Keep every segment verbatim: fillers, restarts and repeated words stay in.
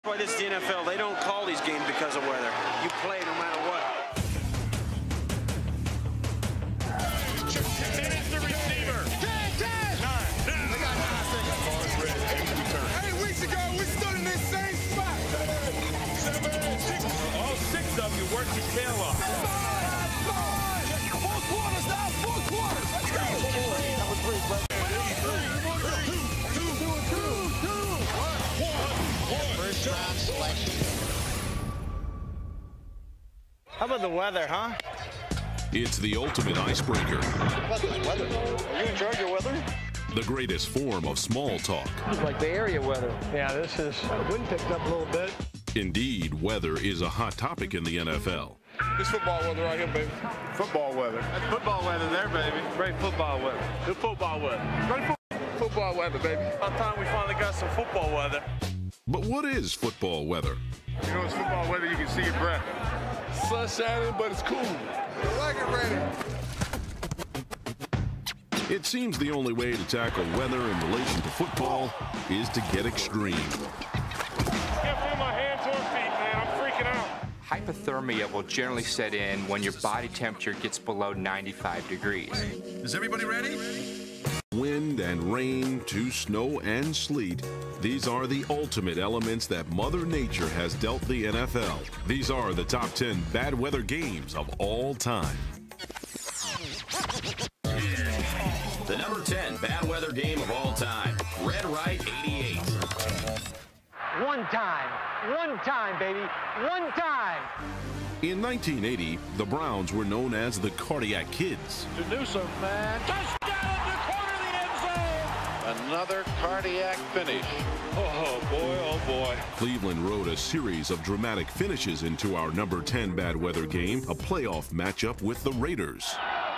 Why this is the N F L. They don't call these games because of weather. You play no matter what. Ten is the receiver. Ten, ten. Nine. They got nine seconds. Eight weeks ago, we stood in this same spot. Seven, six. All six of you worked your tail off. Four quarters now. Four quarters. Let's go. That was great, bro. First round selection. How about the weather, huh? It's the ultimate icebreaker. How about this weather? Are you in charge of weather? The greatest form of small talk. It's like the area weather. Yeah, this is, uh, wind picked up a little bit. Indeed, weather is a hot topic in the N F L. This football weather right here, baby. Football weather. That's football weather there, baby. Great football weather. Good football weather. Great fo Football weather, baby. About time we finally got some football weather. But what is football weather? You know, it's football weather. You can see your breath. Sun's shining, but it's cool. I like it ready. It seems the only way to tackle weather in relation to football is to get extreme. Can't feel my hands or feet, man. I'm freaking out. Hypothermia will generally set in when your body temperature gets below ninety-five degrees. Is everybody ready? Wind and rain to snow and sleet. These are the ultimate elements that Mother Nature has dealt the N F L. These are the top ten bad weather games of all time. The number ten bad weather game of all time, Red Right eighty-eight. One time, one time, baby, one time. In nineteen eighty, the Browns were known as the Cardiac Kids. To do some, man. Touchdown to corner the end zone. Another cardiac finish. Oh, boy, oh, boy. Cleveland wrote a series of dramatic finishes into our number ten bad weather game, a playoff matchup with the Raiders.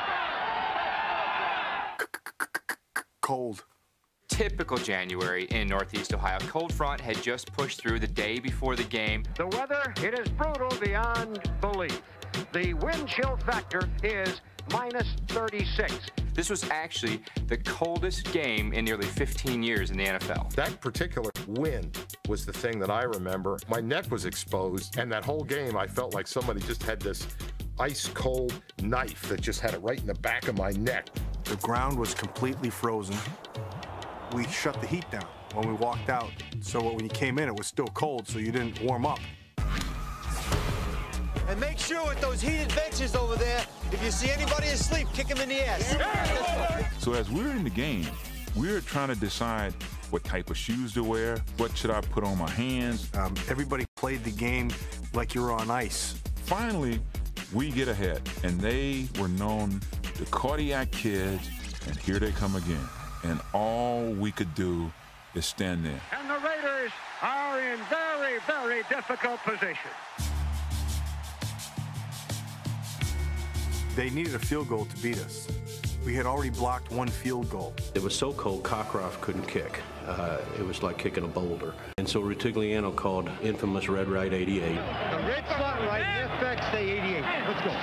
Cold. Typical January in Northeast Ohio. Cold front had just pushed through the day before the game. The weather, it is brutal beyond belief. The wind chill factor is minus thirty-six. This was actually the coldest game in nearly fifteen years in the N F L. That particular wind was the thing that I remember. My neck was exposed, and that whole game I felt like somebody just had this ice cold knife that just had it right in the back of my neck. The ground was completely frozen. We shut the heat down when we walked out, so when you came in, it was still cold, so you didn't warm up. And make sure with those heated benches over there, if you see anybody asleep, kick them in the ass. So as we're in the game, we're trying to decide what type of shoes to wear, what should I put on my hands. Um, everybody played the game like you were on ice. Finally, we get ahead, and they were known the Cardiac Kids, and here they come again. And all we could do is stand there. And the Raiders are in very, very difficult position. They needed a field goal to beat us. We had already blocked one field goal. It was so cold, Cockcroft couldn't kick. Uh, it was like kicking a boulder. And so Rutigliano called infamous Red Right eighty-eight. The red spot right, affects the eighty-eight. Let's go.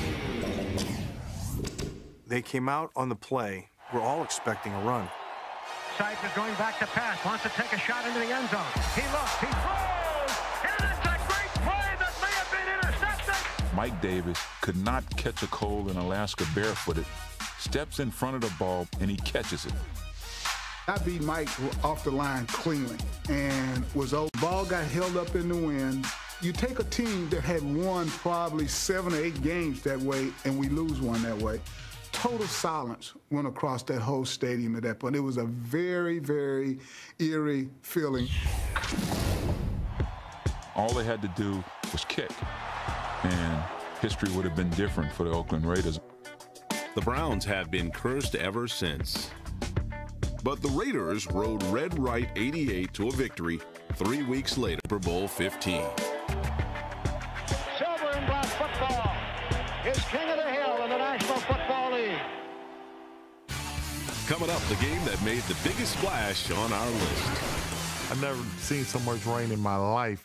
They came out on the play. We're all expecting a run. Sides is going back to pass, wants to take a shot into the end zone. He looks, he throws, and it's a great play that may have been intercepted. Mike Davis could not catch a cold in Alaska barefooted, steps in front of the ball, and he catches it. I beat Mike off the line cleanly and was over. Ball got held up in the wind. You take a team that had won probably seven or eight games that way, and we lose one that way. Total silence went across that whole stadium at that point. It was a very, very eerie feeling. All they had to do was kick, and history would have been different for the Oakland Raiders. The Browns have been cursed ever since. But the Raiders rode Red Right eighty-eight to a victory three weeks later, Super Bowl fifteen. Silver and black football is king of the hill in the National Football League. Coming up, the game that made the biggest splash on our list. I've never seen so much rain in my life.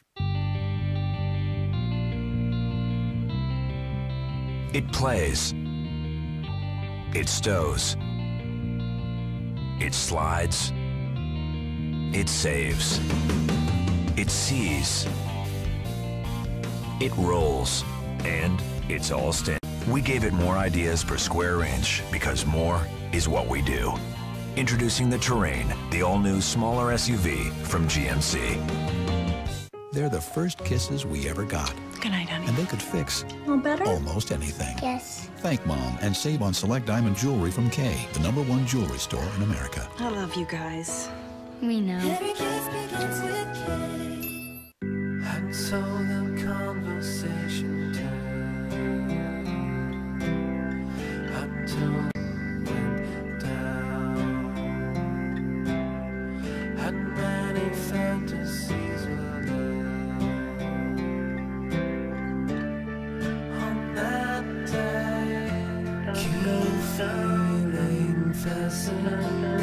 It plays. It stows. It slides. It saves. It sees. It rolls. And it's all stand. We gave it more ideas per square inch because more is what we do. Introducing the Terrain, the all-new smaller S U V from G M C. They're the first kisses we ever got. Good night, honey. And they could fix All better? almost anything. Yes. Thank Mom and save on select diamond jewelry from Kay, the number one jewelry store in America. I love you guys. We know. Every kiss begins with K. And so the conversation turned until it went down. And many fantasies were there on that day. Keep feeling fascination.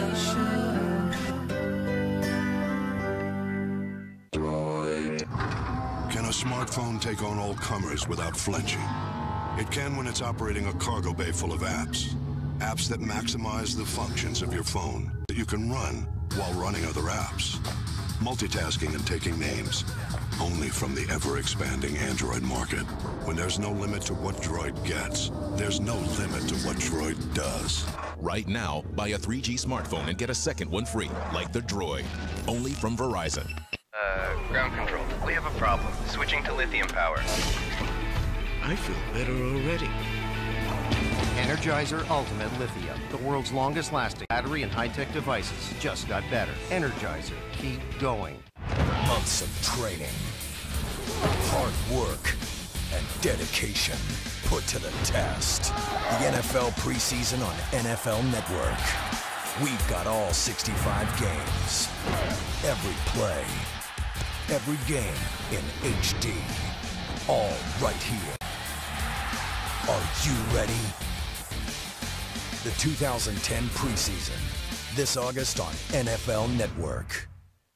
Can a smartphone take on all comers without flinching? It can when it's operating a cargo bay full of apps. Apps that maximize the functions of your phone that you can run while running other apps. Multitasking and taking names. Only from the ever-expanding Android market. When there's no limit to what Droid gets, there's no limit to what Droid does. Right now, buy a three G smartphone and get a second one free, like the Droid. Only from Verizon. Uh, ground control. We have a problem. Switching to lithium power. I feel better already. Energizer Ultimate Lithium. The world's longest lasting battery and high-tech devices just got better. Energizer. Keep going. Months of training, hard work, and dedication put to the test. The N F L preseason on N F L Network. We've got all sixty-five games. Every play. Every game in H D. All right here. Are you ready? The two thousand ten preseason. This August on N F L Network.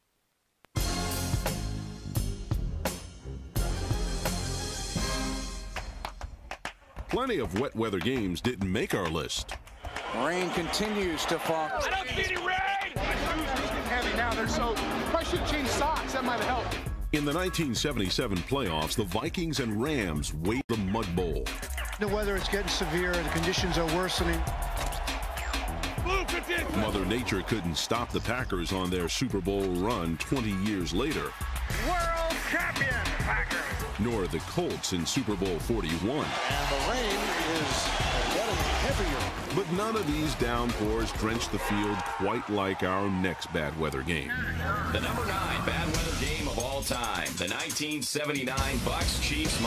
Plenty of wet weather games didn't make our list. Rain continues to fall. I don't see any rain! My shoes are getting heavy now. They're so... I should change socks. That might have helped. In the nineteen seventy-seven playoffs, the Vikings and Rams weighed the Mud Bowl. The weather is getting severe. The conditions are worsening. Mother Nature couldn't stop the Packers on their Super Bowl run twenty years later. World champion, Packers. Nor the Colts in Super Bowl forty-one. And the rain is getting heavier. But none of these downpours drenched the field quite like our next bad weather game. The number nine bad weather game of all time, the nineteen seventy-nine Bucs Chiefs.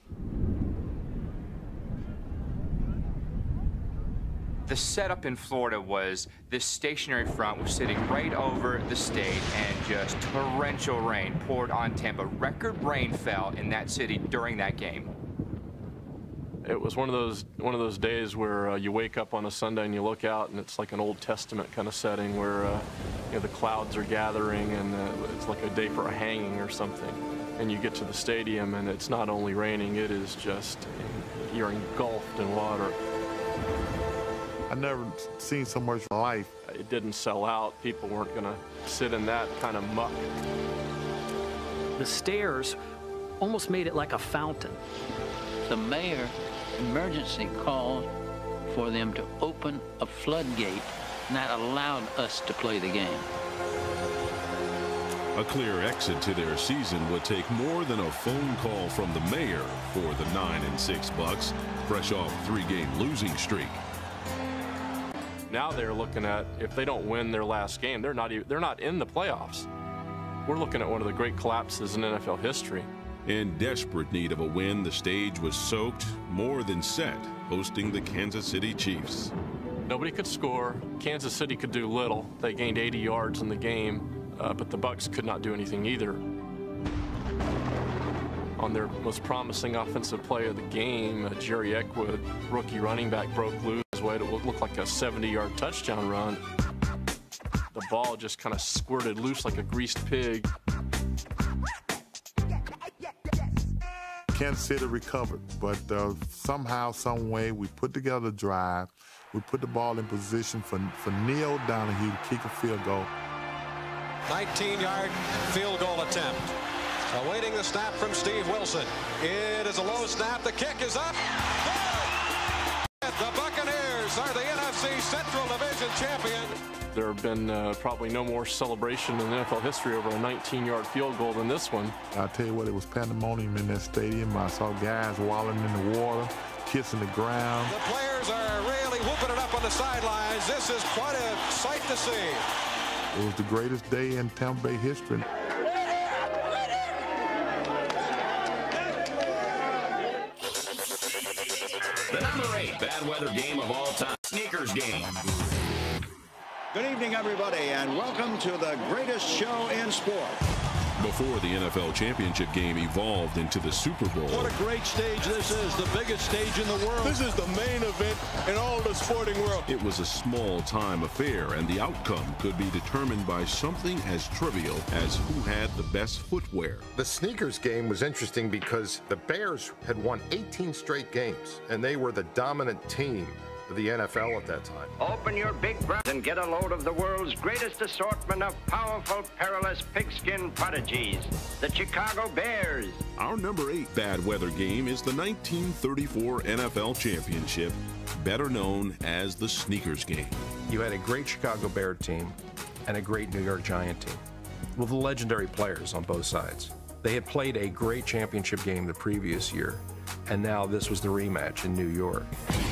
The setup in Florida was this stationary front was sitting right over the state, and just torrential rain poured on Tampa. Record rain fell in that city during that game. It was one of those one of those days where uh, you wake up on a Sunday and you look out and it's like an Old Testament kind of setting where uh, you know, the clouds are gathering and uh, it's like a day for a hanging or something. And you get to the stadium and it's not only raining, it is just, you're engulfed in water. I've never seen so much life. It didn't sell out. People weren't going to sit in that kind of muck. The stairs almost made it like a fountain. The mayor emergency called for them to open a floodgate, and that allowed us to play the game. A clear exit to their season would take more than a phone call from the mayor for the nine and six Bucs, fresh off a three-game losing streak. Now they're looking at, if they don't win their last game, they're not even, they're not in the playoffs. We're looking at one of the great collapses in N F L history. In desperate need of a win, the stage was soaked, more than set, hosting the Kansas City Chiefs. Nobody could score. Kansas City could do little. They gained eighty yards in the game, uh, but the Bucs could not do anything either. On their most promising offensive play of the game, uh, Jerry Eckwood, rookie running back, broke loose his way to what looked like a seventy-yard touchdown run. The ball just kind of squirted loose like a greased pig. Kansas City recovered, but uh, somehow, some way, we put together a drive. We put the ball in position for, for Neil Donahue to kick a field goal. nineteen-yard field goal attempt. Awaiting the snap from Steve Wilson. It is a low snap. The kick is up. The Buccaneers are the N F C Central Division champion. There have been uh, probably no more celebration in N F L history over a nineteen-yard field goal than this one. I'll tell you what, it was pandemonium in that stadium. I saw guys wallowing in the water, kissing the ground. The players are really whooping it up on the sidelines. This is quite a sight to see. It was the greatest day in Tampa Bay history. The number eight bad weather game of all time, Sneakers Game. Good evening, everybody, and welcome to the greatest show in sport. Before the N F L championship game evolved into the Super Bowl. What a great stage this is, the biggest stage in the world. This is the main event in all the sporting world. It was a small-time affair, and the outcome could be determined by something as trivial as who had the best footwear. The sneakers game was interesting because the Bears had won eighteen straight games, and they were the dominant team of the N F L at that time. Open your big breath and get a load of the world's greatest assortment of powerful, perilous pigskin prodigies, the Chicago Bears. Our number eight bad weather game is the nineteen thirty-four N F L Championship, better known as the Sneakers Game. You had a great Chicago Bear team and a great New York Giant team with legendary players on both sides. They had played a great championship game the previous year, and now this was the rematch in New York.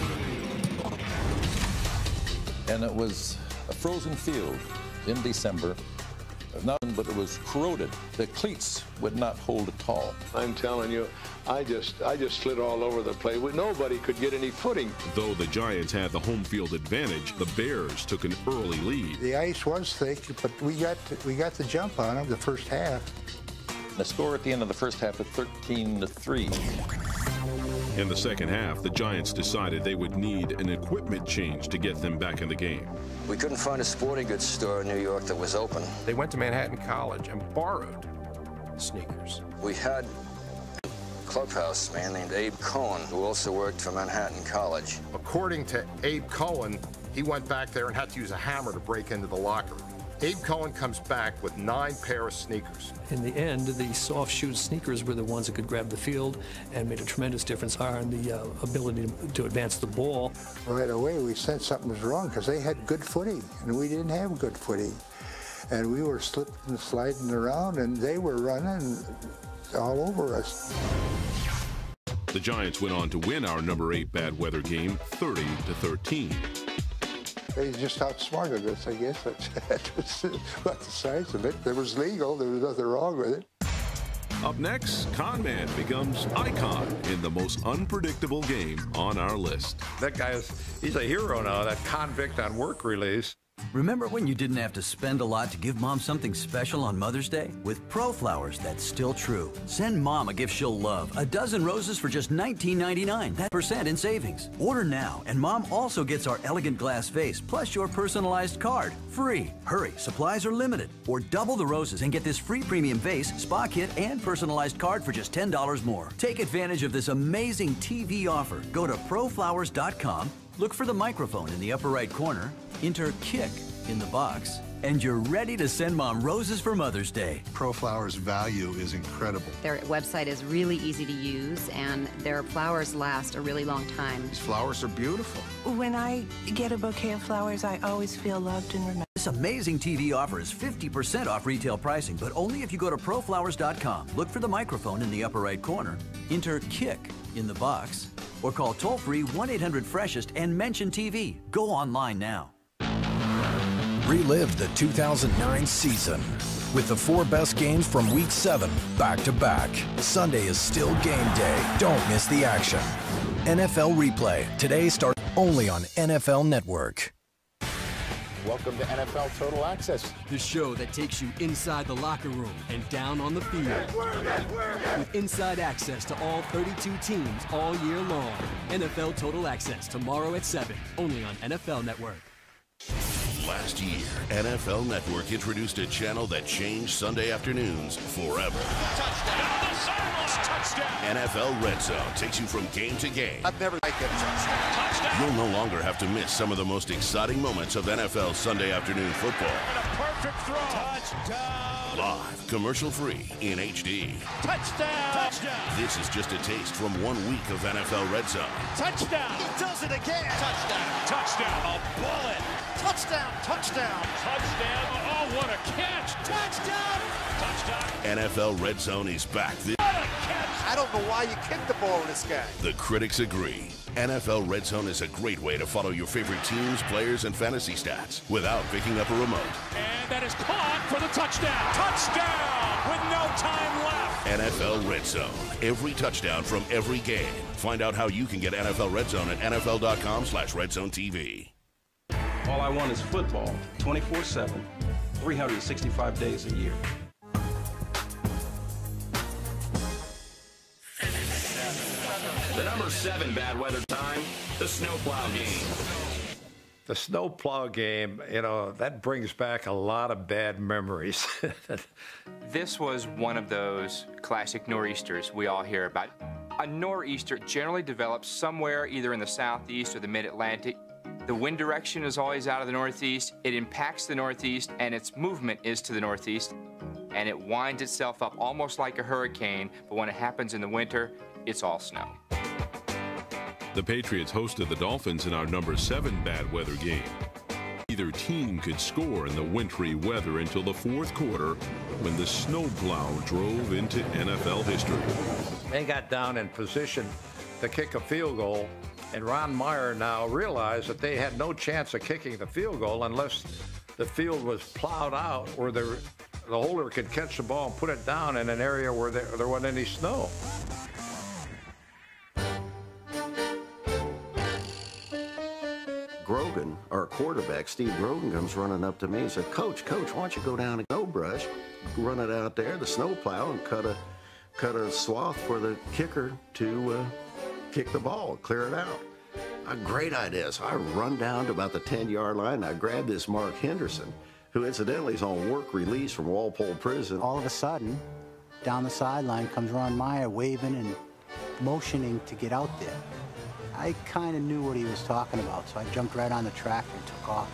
And it was a frozen field in December. Nothing, but it was corroded. The cleats would not hold at all. I'm telling you, I just I just slid all over the place. Nobody could get any footing. Though the Giants had the home field advantage, the Bears took an early lead. The ice was thick, but we got we got the jump on them the first half. The score at the end of the first half was thirteen to three. In the second half, the Giants decided they would need an equipment change to get them back in the game. We couldn't find a sporting goods store in New York that was open. They went to Manhattan College and borrowed sneakers. We had a clubhouse man named Abe Cohen, who also worked for Manhattan College. According to Abe Cohen, he went back there and had to use a hammer to break into the locker room. Abe Cohen comes back with nine pair of sneakers. In the end, the soft shoe sneakers were the ones that could grab the field and made a tremendous difference in the uh, ability to, to advance the ball. Right away, we said something was wrong because they had good footing, and we didn't have good footing. And we were slipping and sliding around, and they were running all over us. The Giants went on to win our number eight bad weather game thirty to thirteen. They just outsmarted us, I guess. That was about the size of it. It was legal. There was nothing wrong with it. Up next, Con Man becomes icon in the most unpredictable game on our list. That guy is, he's a hero now, that convict on work release. Remember when you didn't have to spend a lot to give Mom something special on Mother's Day? With ProFlowers, that's still true. Send Mom a gift she'll love. A dozen roses for just nineteen ninety-nine. That percent in savings. Order now, and Mom also gets our elegant glass vase, plus your personalized card. Free. Hurry, supplies are limited. Or double the roses and get this free premium vase, spa kit, and personalized card for just ten dollars more. Take advantage of this amazing T V offer. Go to pro flowers dot com. Look for the microphone in the upper right corner, enter KICK in the box, and you're ready to send Mom roses for Mother's Day. ProFlowers' value is incredible. Their website is really easy to use, and their flowers last a really long time. These flowers are beautiful. When I get a bouquet of flowers, I always feel loved and remembered. This amazing T V offer is fifty percent off retail pricing, but only if you go to pro flowers dot com. Look for the microphone in the upper right corner, enter KICK in the box, or call toll-free one eight hundred freshest and mention T V. Go online now. Relive the two thousand nine season with the four best games from Week seven back to back. Sunday is still game day. Don't miss the action. N F L Replay. Today starts only on N F L Network. Welcome to N F L Total Access, the show that takes you inside the locker room and down on the field. With inside access to all thirty-two teams all year long. N F L Total Access tomorrow at seven, only on N F L Network. Last year, N F L Network introduced a channel that changed Sunday afternoons forever. Touchdown! Touchdown! N F L Red Zone takes you from game to game. I've never liked that touchdown. You'll no longer have to miss some of the most exciting moments of N F L Sunday afternoon football. Perfect throw. Touchdown. Live, commercial-free, in H D. Touchdown. Touchdown. This is just a taste from one week of N F L Red Zone. Touchdown. He does it again. Touchdown. Touchdown. A bullet. Touchdown. Touchdown. Touchdown. Oh, what a catch. Touchdown. Touchdown. N F L Red Zone is back. This What a catch. I don't know why you kicked the ball with this guy. The critics agree. N F L Red Zone is a great way to follow your favorite teams, players, and fantasy stats without picking up a remote. And that is caught for the touchdown. Touchdown with no time left. N F L Red Zone. Every touchdown from every game. Find out how you can get N F L Red Zone at N F L dot com slash Red Zone T V. All I want is football, twenty-four seven, three hundred sixty-five days a year. The number seven bad weather time, the snowplow game. The snowplow game, you know, that brings back a lot of bad memories. This was one of those classic nor'easters we all hear about. A nor'easter generally develops somewhere either in the southeast or the mid-Atlantic. The wind direction is always out of the northeast. It impacts the northeast, and its movement is to the northeast. And it winds itself up almost like a hurricane, but when it happens in the winter, it's all snow. The Patriots hosted the Dolphins in our number seven bad weather game. Neither team could score in the wintry weather until the fourth quarter when the snowplow drove into N F L history. They got down in position to kick a field goal, and Ron Meyer now realized that they had no chance of kicking the field goal unless the field was plowed out where the, the holder could catch the ball and put it down in an area where there, there wasn't any snow. Grogan, our quarterback, Steve Grogan, comes running up to me and said, Coach, Coach, why don't you go down and go brush, run it out there, the snowplow, and cut a cut a swath for the kicker to uh, kick the ball, clear it out. A great idea. So I run down to about the ten-yard line, and I grab this Mark Henderson, who incidentally is on work release from Walpole Prison. All of a sudden, down the sideline comes Ron Meyer waving and motioning to get out there. I kind of knew what he was talking about, so I jumped right on the tractor and took off.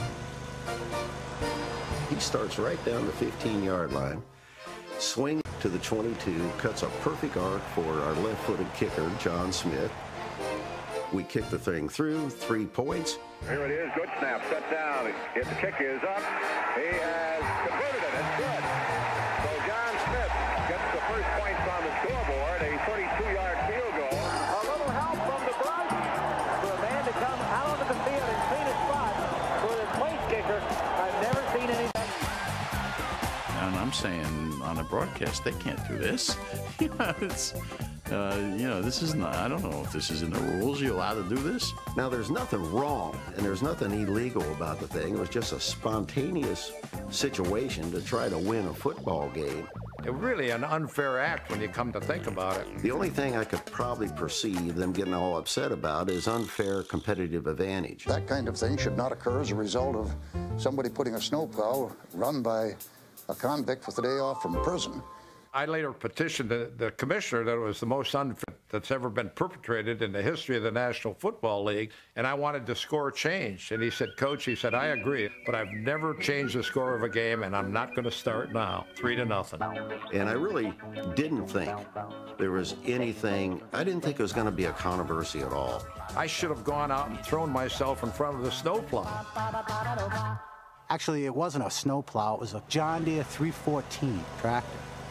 He starts right down the fifteen-yard line, swings to the twenty-two, cuts a perfect arc for our left-footed kicker, John Smith. We kick the thing through, three points. Here it is, good snap, set down. If the kick is up, he has converted it, it's good. So John Smith gets the first points on the scoreboard, a thirty-two-yard field goal. A little help from the brush for a man to come out onto the field and clean a spot for the place kicker. I've never seen anything. And I'm saying on a broadcast, they can't do this. You know, it's, uh, you know, this is not, I don't know if this is in the rules. Are you allowed to do this? Now, there's nothing wrong and there's nothing illegal about the thing. It was just a spontaneous situation to try to win a football game. It really an unfair act when you come to think about it. The only thing I could probably perceive them getting all upset about is unfair competitive advantage. That kind of thing should not occur as a result of somebody putting a snowplow run by a convict with a day off from prison. I later petitioned the, the commissioner that it was the most unfair that's ever been perpetrated in the history of the National Football League, and I wanted the score changed. And he said, Coach, he said, I agree, but I've never changed the score of a game, and I'm not going to start now. Three to nothing. And I really didn't think there was anything, I didn't think it was going to be a controversy at all. I should have gone out and thrown myself in front of the snowplow. Actually, it wasn't a snowplow. It was a John Deere three fourteen tractor.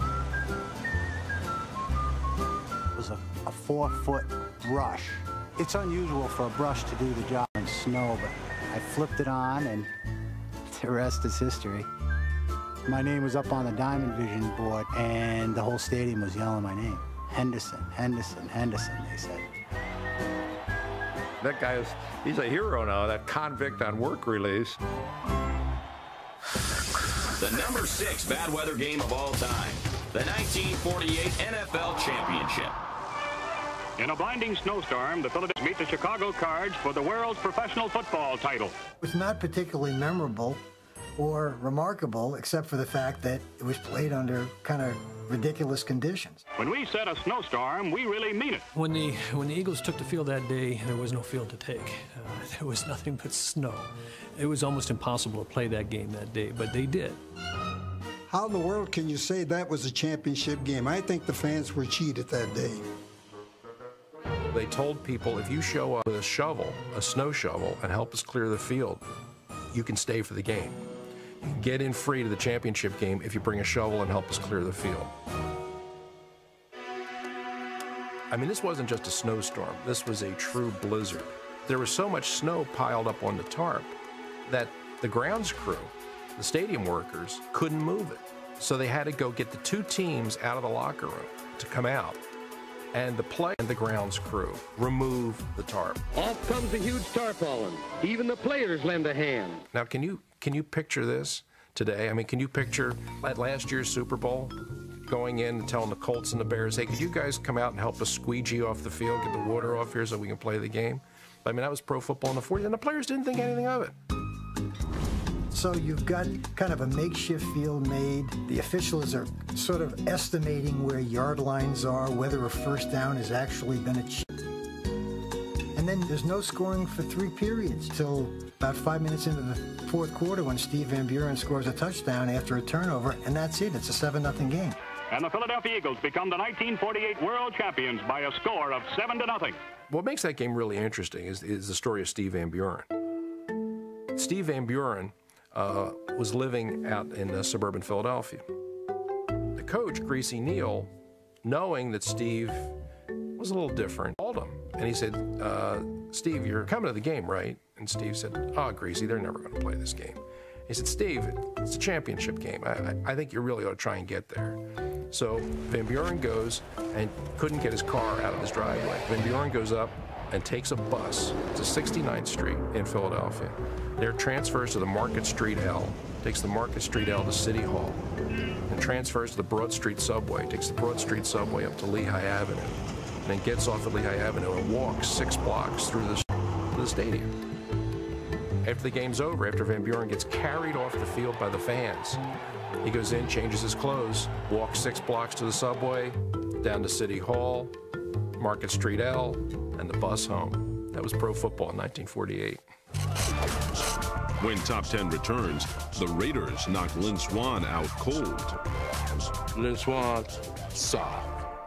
It was a, a four-foot brush. It's unusual for a brush to do the job in snow, but I flipped it on, and the rest is history. My name was up on the Diamond Vision board, and the whole stadium was yelling my name. Henderson, Henderson, Henderson, they said. That guy is, he's a hero now, that convict on work release. The number six bad weather game of all time, the nineteen forty-eight N F L Championship. In a blinding snowstorm, the Philadelphia meet the Chicago Cards for the world's professional football title. It's not particularly memorable, or remarkable, except for the fact that it was played under kind of ridiculous conditions. When we said a snowstorm, we really mean it. When the when the Eagles took the field that day, there was no field to take. Uh, there was nothing but snow. It was almost impossible to play that game that day, but they did. How in the world can you say that was a championship game? I think the fans were cheated that day. They told people, if you show up with a shovel, a snow shovel, and help us clear the field, you can stay for the game. You can get in free to the championship game if you bring a shovel and help us clear the field. I mean, this wasn't just a snowstorm. This was a true blizzard. There was so much snow piled up on the tarp that the grounds crew, the stadium workers, couldn't move it. So they had to go get the two teams out of the locker room to come out, and the play and the grounds crew remove the tarp. Off comes the huge tarpaulin. Even the players lend a hand. Now, can you can you picture this today? I mean, can you picture at last year's Super Bowl going in and telling the Colts and the Bears, hey, could you guys come out and help us squeegee off the field, get the water off here so we can play the game? I mean, that was pro football in the forties, and the players didn't think anything of it. So you've got kind of a makeshift field made. The officials are sort of estimating where yard lines are, whether a first down has actually been achieved. And then there's no scoring for three periods till about five minutes into the fourth quarter when Steve Van Buren scores a touchdown after a turnover, and that's it. It's a seven nothing game. And the Philadelphia Eagles become the nineteen forty-eight world champions by a score of seven to nothing. What makes that game really interesting is, is the story of Steve Van Buren. Steve Van Buren uh, was living out in uh, suburban Philadelphia. The coach, Greasy Neal, knowing that Steve was a little different, called him. And he said, uh, Steve, you're coming to the game, right? And Steve said, oh, Greasy, they're never going to play this game. He said, Steve, it's a championship game. I, I, I think you really ought to try and get there. So Van Buren goes and couldn't get his car out of his driveway. Van Buren goes up and takes a bus to sixty-ninth Street in Philadelphia. There transfers to the Market Street L, takes the Market Street L to City Hall, and transfers to the Broad Street Subway, takes the Broad Street Subway up to Lehigh Avenue, and then gets off at Lehigh Avenue and walks six blocks through the, to the stadium. After the game's over, after Van Buren gets carried off the field by the fans, he goes in, changes his clothes, walks six blocks to the subway, down to City Hall, Market Street L, and the bus home. That was pro football in nineteen forty-eight. When Top ten returns, the Raiders knock Lynn Swann out cold. Lynn Swann, soft.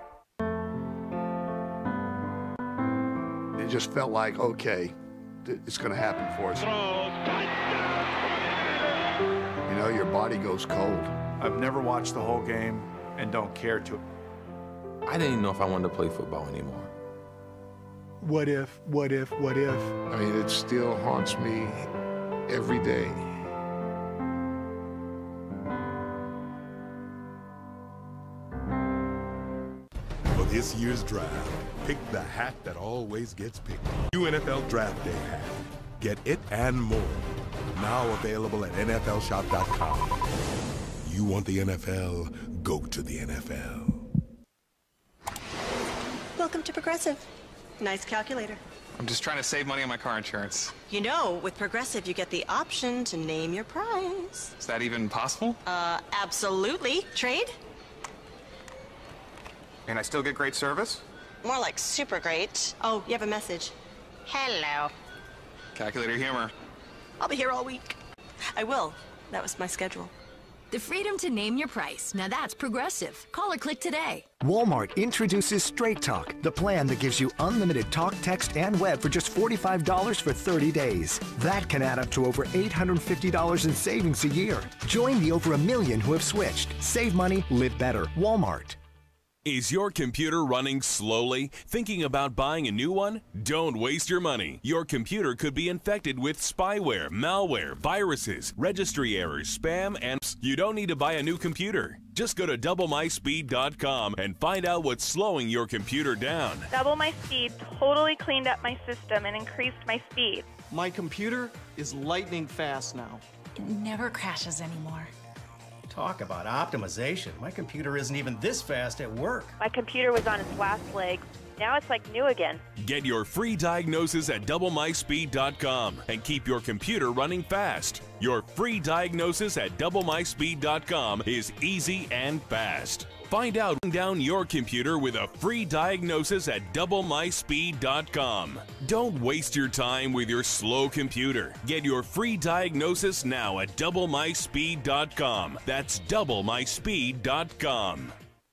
It just felt like, okay, it's going to happen for us. You know, your body goes cold. I've never watched the whole game and don't care to. I didn't even know if I wanted to play football anymore. What if, what if, what if? I mean, it still haunts me every day. For this year's draft, pick the hat that always gets picked. New N F L Draft Day hat. Get it and more. Now available at N F L shop dot com. You want the N F L? Go to the N F L. Welcome to Progressive. Nice calculator. I'm just trying to save money on my car insurance. You know, with Progressive, you get the option to name your price. Is that even possible? Uh, absolutely. Trade? And I still get great service? More like super great. Oh, you have a message. Hello. Calculator humor. I'll be here all week. I will. That was my schedule. The freedom to name your price. Now that's Progressive. Call or click today. Walmart introduces Straight Talk, the plan that gives you unlimited talk, text, and web for just forty-five dollars for thirty days. That can add up to over eight hundred fifty dollars in savings a year. Join the over a million who have switched. Save money, live better. Walmart. Is your computer running slowly? Thinking about buying a new one? Don't waste your money. Your computer could be infected with spyware, malware, viruses, registry errors, spam, and you don't need to buy a new computer. Just go to double my speed dot com and find out what's slowing your computer down. Double My Speed totally cleaned up my system and increased my speed. My computer is lightning fast now. It never crashes anymore. Talk about optimization. My computer isn't even this fast at work. My computer was on its last leg. Now it's like new again. Get your free diagnosis at double my speed dot com and keep your computer running fast. Your free diagnosis at double my speed dot com is easy and fast. Find out down your computer with a free diagnosis at double my speed dot com. Don't waste your time with your slow computer. Get your free diagnosis now at double my speed dot com. That's double my speed dot com.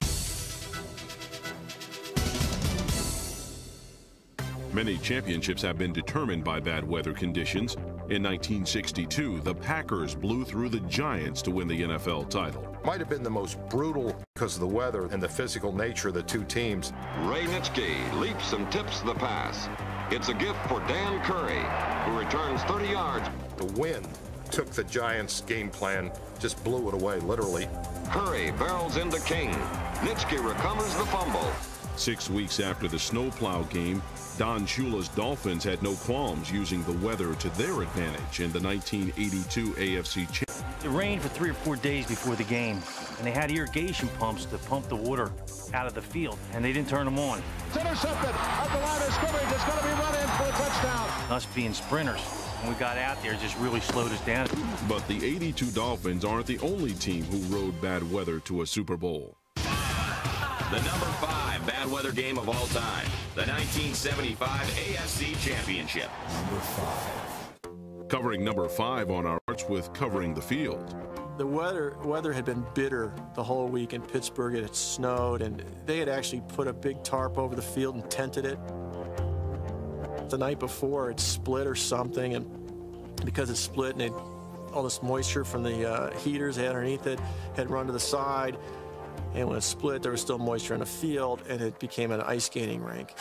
Many championships have been determined by bad weather conditions. In nineteen sixty-two, the Packers blew through the Giants to win the N F L title. Might have been the most brutal because of the weather and the physical nature of the two teams. Ray Nitschke leaps and tips the pass. It's a gift for Dan Curry, who returns thirty yards. The wind took the Giants' game plan, just blew it away, literally. Curry barrels into King. Nitschke recovers the fumble. Six weeks after the snowplow game, Don Shula's Dolphins had no qualms using the weather to their advantage in the nineteen eighty-two A F C Championship. It rained for three or four days before the game, and they had irrigation pumps to pump the water out of the field, and they didn't turn them on. It's intercepted at the line of scrimmage. It's going to be run in for a touchdown. Us being sprinters, when we got out there, it just really slowed us down. But the eighty-two Dolphins aren't the only team who rode bad weather to a Super Bowl. The number five bad weather game of all time, the nineteen seventy-five A F C Championship. Number five. Covering number five on our arts with covering the field. The weather weather had been bitter the whole week in Pittsburgh. It had snowed, and they had actually put a big tarp over the field and tented it. The night before, it split or something, and because it split and it, all this moisture from the uh, heaters they had underneath it had run to the side. And when it split, there was still moisture in the field, and it became an ice skating rink.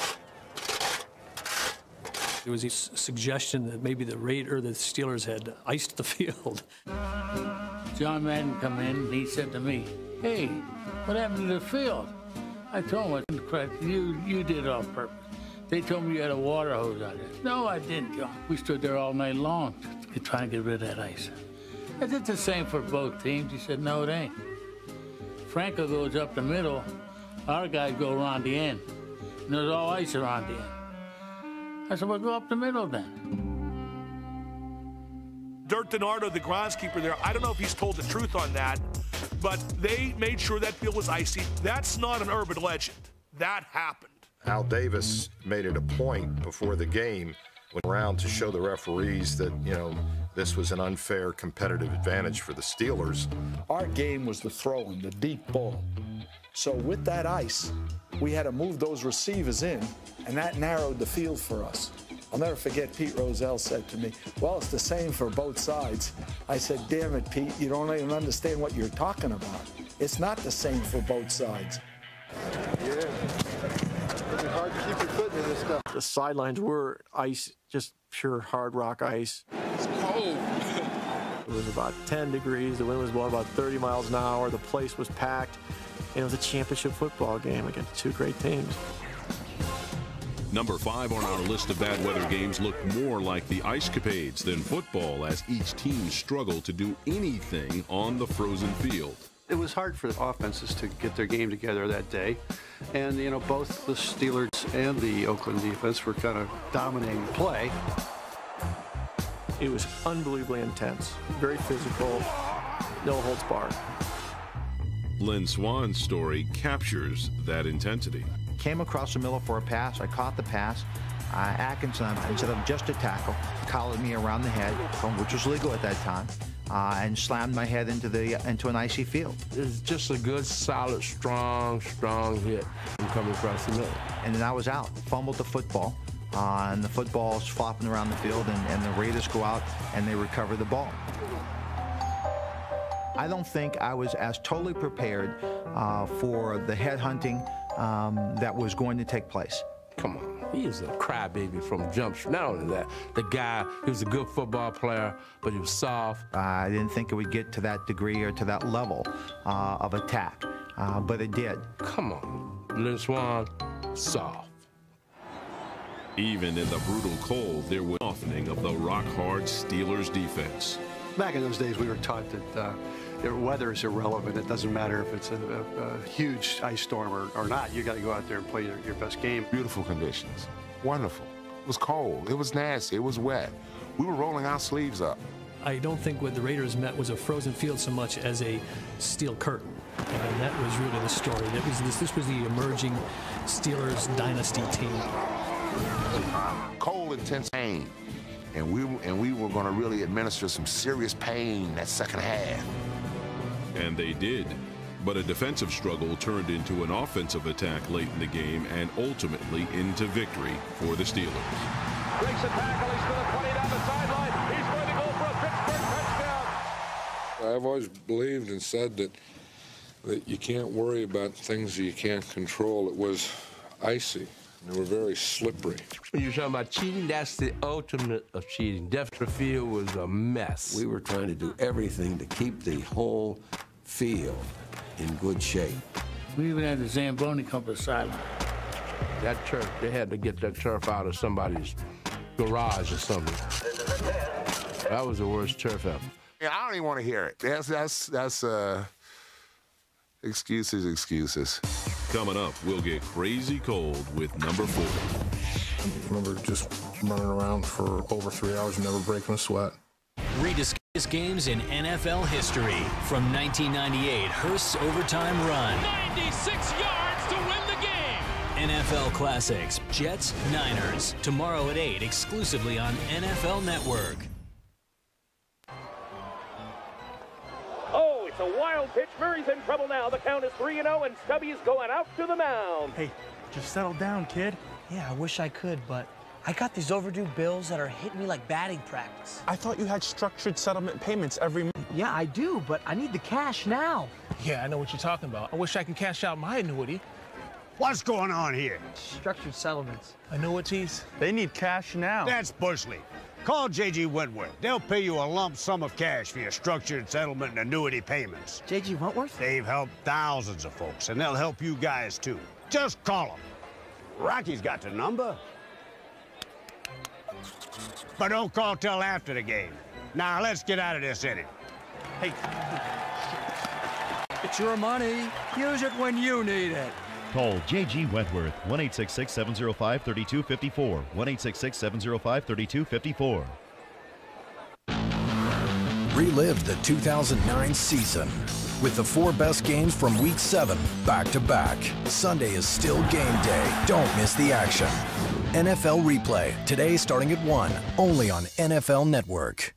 There was a suggestion that maybe the Raiders or the Steelers had iced the field. John Madden come in, and he said to me, "Hey, what happened to the field?" I told him, you, you did it on purpose. They told me you had a water hose out there. No, I didn't, John. We stood there all night long trying to get rid of that ice. I said, it's the same for both teams. He said, no, it ain't. Franco goes up the middle, our guys go around the end, and there's all ice around the end. I said, well, go up the middle then. Dirk DiNardo, the groundskeeper there, I don't know if he's told the truth on that, but they made sure that field was icy. That's not an urban legend. That happened. Al Davis made it a point before the game, went around to show the referees that, you know, this was an unfair competitive advantage for the Steelers. Our game was the throwing, the deep ball. So with that ice, we had to move those receivers in, and that narrowed the field for us. I'll never forget Pete Rozelle said to me, well, it's the same for both sides. I said, damn it, Pete, you don't even understand what you're talking about. It's not the same for both sides. Yeah, it's hard to keep your foot into this stuff. The sidelines were ice, just pure hard rock ice. It's cold. It was about ten degrees. The wind was blowing about thirty miles an hour. The place was packed. And it was a championship football game against two great teams. Number five on our list of bad weather games looked more like the Ice Capades than football, as each team struggled to do anything on the frozen field. It was hard for the offenses to get their game together that day. And, you know, both the Steelers and the Oakland defense were kind of dominating play. It was unbelievably intense, very physical, no holds barred. Lynn Swann's story captures that intensity. Came across the middle for a pass. I caught the pass. Uh, Atkinson, instead of just a tackle, collared me around the head, which was legal at that time, uh, and slammed my head into the into an icy field. It's just a good, solid, strong, strong hit coming across the middle. And then I was out. Fumbled the football, uh, and the football's flopping around the field, and, and the Raiders go out and they recover the ball. I don't think I was as totally prepared uh, for the headhunting um, that was going to take place. Come on. He is a crybaby from jump. Not only that, the guy, he was a good football player, but he was soft. Uh, I didn't think it would get to that degree or to that level uh, of attack, uh, but it did. Come on, Lynn Swann, soft. Even in the brutal cold, there was softening of the rock-hard Steelers defense. Back in those days, we were taught that uh, the weather is irrelevant. It doesn't matter if it's a, a, a huge ice storm or, or not. You got to go out there and play your, your best game. Beautiful conditions. Wonderful. It was cold. It was nasty. It was wet. We were rolling our sleeves up. I don't think what the Raiders met was a frozen field so much as a steel curtain. And that was really the story. That was this, this was the emerging Steelers dynasty team. Cold, intense pain. And we, and we were going to really administer some serious pain that second half. And they did. But a defensive struggle turned into an offensive attack late in the game and ultimately into victory for the Steelers. Breaks a tackle. He's going to twenty down the sideline. He's going to go for a Pittsburgh touchdown. I've always believed and said that that you can't worry about things that you can't control. It was icy. They were very slippery. When you're talking about cheating, that's the ultimate of cheating. Depth of field was a mess. We were trying to do everything to keep the whole field in good shape. We even had the Zamboni come to the sideline. That turf, they had to get that turf out of somebody's garage or something. That was the worst turf ever. Yeah, I don't even want to hear it. That's, that's, that's, uh, excuses, excuses. Coming up, we'll get crazy cold with number four. I remember just running around for over three hours and never breaking a sweat. Rediscuss games in N F L history from nineteen ninety-eight Hurst's overtime run. ninety-six yards to win the game. N F L Classics, Jets, Niners, tomorrow at eight, exclusively on N F L Network. Oh, it's a wild pitch. Murray's in trouble now. The count is three and oh, and Stubby's going out to the mound. Hey, just settle down, kid. Yeah, I wish I could, but I got these overdue bills that are hitting me like batting practice. I thought you had structured settlement payments every month. Yeah, I do, but I need the cash now. Yeah, I know what you're talking about. I wish I could cash out my annuity. What's going on here? Structured settlements. Annuities? They need cash now. That's Bush League. Call J G Wentworth. They'll pay you a lump sum of cash for your structured settlement and annuity payments. J G Wentworth? They've helped thousands of folks, and they'll help you guys, too. Just call them. Rocky's got the number. But don't call till after the game. Now, let's get out of this inning. Hey. It's your money. Use it when you need it. Call J G Wentworth, one eight six six, seven oh five, three two five four, one eight six six, seven oh five, three two five four. Relive the two thousand nine season with the four best games from Week seven back to back. Sunday is still game day. Don't miss the action. N F L Replay, today starting at one, only on N F L Network.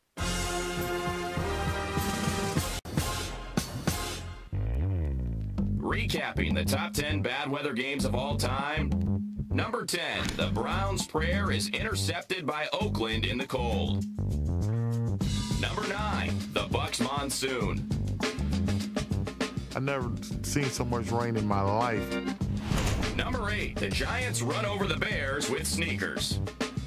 Recapping the top ten bad weather games of all time. Number ten, the Browns' prayer is intercepted by Oakland in the cold. Number nine, the Bucs monsoon. I've never seen so much rain in my life. Number eight, the Giants run over the Bears with sneakers.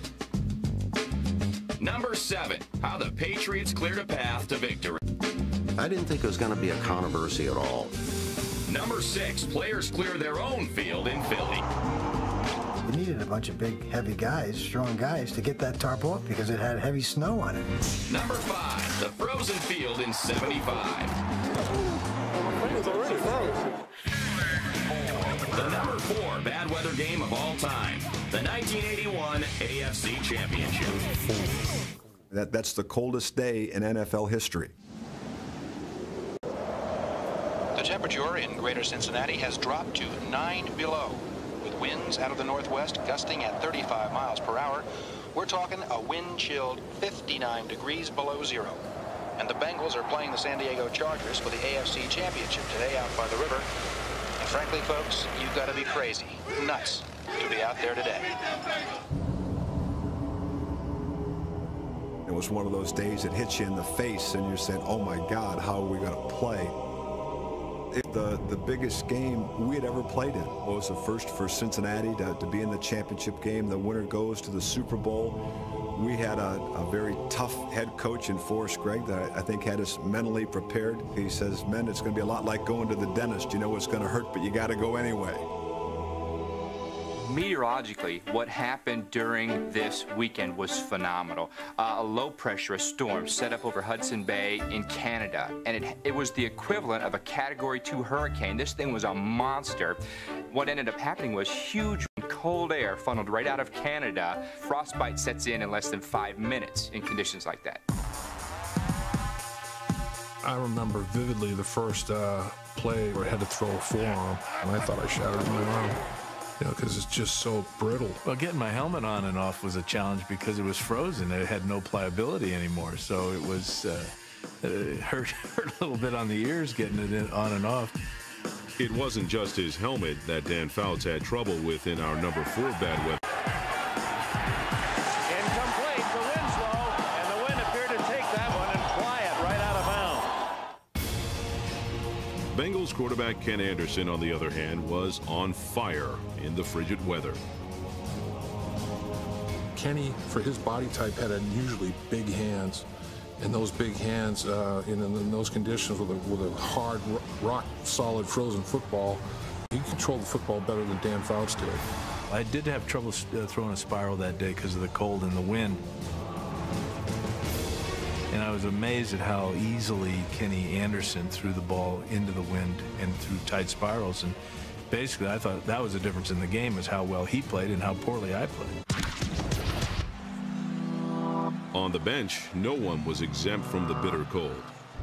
Number seven, how the Patriots cleared a path to victory. I didn't think it was going to be a controversy at all. Number six, players clear their own field in Philly. You needed a bunch of big, heavy guys, strong guys, to get that tarp off because it had heavy snow on it. Number five, the frozen field in seventy-five. The number four bad weather game of all time, the nineteen eighty-one A F C Championship. That, that's the coldest day in N F L history. The temperature in greater Cincinnati has dropped to nine below. With winds out of the northwest gusting at thirty-five miles per hour, we're talking a wind-chilled fifty-nine degrees below zero. And the Bengals are playing the San Diego Chargers for the A F C Championship today out by the river. And frankly, folks, you've got to be crazy, nuts, to be out there today. It was one of those days that hits you in the face and you're saying, oh my God, how are we going to play? It, the, the biggest game we had ever played in. It was the first for Cincinnati to, to be in the championship game. The winner goes to the Super Bowl. We had a, a very tough head coach in Forrest Gregg that I think had us mentally prepared. He says, men, it's going to be a lot like going to the dentist. You know it's going to hurt, but you got to go anyway. Meteorologically, what happened during this weekend was phenomenal. Uh, a low pressure, a storm, set up over Hudson Bay in Canada, and it, it was the equivalent of a Category two hurricane. This thing was a monster. What ended up happening was huge cold air funneled right out of Canada. Frostbite sets in in less than five minutes in conditions like that. I remember vividly the first uh, play where I had to throw a forearm, and I thought I shattered my arm. You know, because it's just so brittle. Well, getting my helmet on and off was a challenge because it was frozen. It had no pliability anymore, so it was uh, it hurt, hurt a little bit on the ears getting it in, on and off. It wasn't just his helmet that Dan Fouts had trouble with in our number four bad weather. Incomplete for Winslow, and the wind appeared to take that one and fly it right out of bounds. Bengals quarterback Ken Anderson, on the other hand, was on fire in the frigid weather. Kenny, for his body type, had unusually big hands. And those big hands, uh, in, in those conditions with a, with a hard, rock-solid frozen football, he controlled the football better than Dan Fouts did. I did have trouble uh, throwing a spiral that day because of the cold and the wind. And I was amazed at how easily Kenny Anderson threw the ball into the wind and threw tight spirals. And basically, I thought that was the difference in the game, is how well he played and how poorly I played. On the bench, no one was exempt from the bitter cold.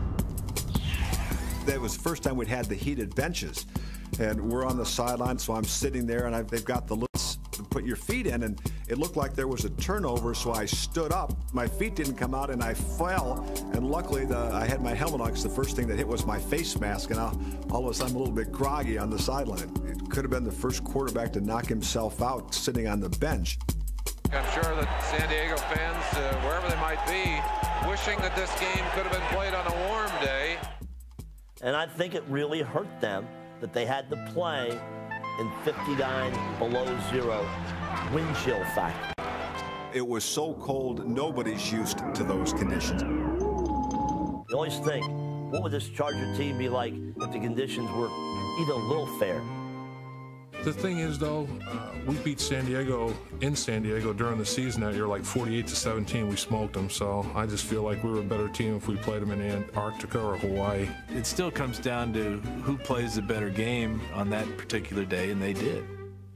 That was the first time we'd had the heated benches. And we're on the sideline, so I'm sitting there, and I've, they've got the lids to put your feet in, and it looked like there was a turnover, so I stood up. My feet didn't come out, and I fell, and luckily the, I had my helmet on, because the first thing that hit was my face mask, and I, all of a sudden I'm a little bit groggy on the sideline. It could have been the first quarterback to knock himself out sitting on the bench. I'm sure that San Diego fans, uh, wherever they might be, wishing that this game could have been played on a warm day. And I think it really hurt them that they had to play in fifty-nine below zero wind chill factor. It was so cold, nobody's used to those conditions. You always think, what would this Charger team be like if the conditions were even a little fair? The thing is, though, uh, we beat San Diego in San Diego during the season that year, like forty-eight to seventeen. We smoked them. So I just feel like we were a better team if we played them in Antarctica or Hawaii. It still comes down to who plays the better game on that particular day, and they did.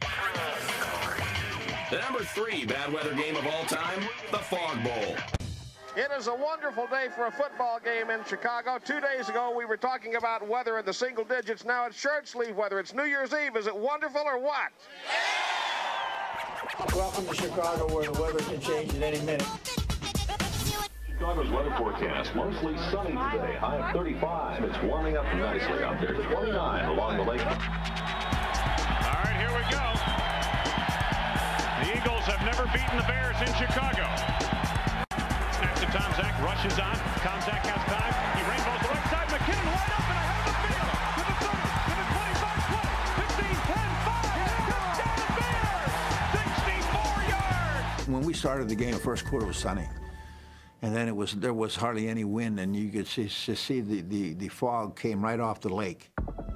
The number three bad weather game of all time, the Fog Bowl. It is a wonderful day for a football game in Chicago. Two days ago, we were talking about weather in the single digits. Now it's shirt sleeve weather. It's New Year's Eve. Is it wonderful or what? Welcome to Chicago, where the weather can change at any minute. Chicago's weather forecast, mostly sunny today, high of thirty-five. It's warming up nicely out there to twenty-nine along the lake. All right, here we go. The Eagles have never beaten the Bears in Chicago. Snap to Tom Zach, rushes on. Tom Zach has time. He rainbows the right side. McKinnon wide open ahead of the field. To the thirty, to the twenty-five, twenty, fifteen, ten, five. Touchdown Bears! sixty-four yards! When we started the game, the first quarter was sunny. And then it was there was hardly any wind, and you could see, see the, the, the fog came right off the lake.